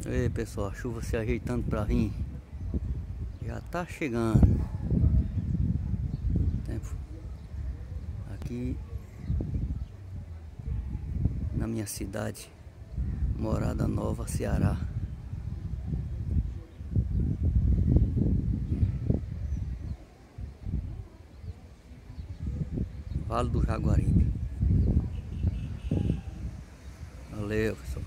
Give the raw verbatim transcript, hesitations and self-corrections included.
Ei pessoal, a chuva se ajeitando pra vir. Já tá chegando. Tempo. Aqui na minha cidade, Morada Nova, Ceará. Vale do Jaguaribe. Valeu, pessoal.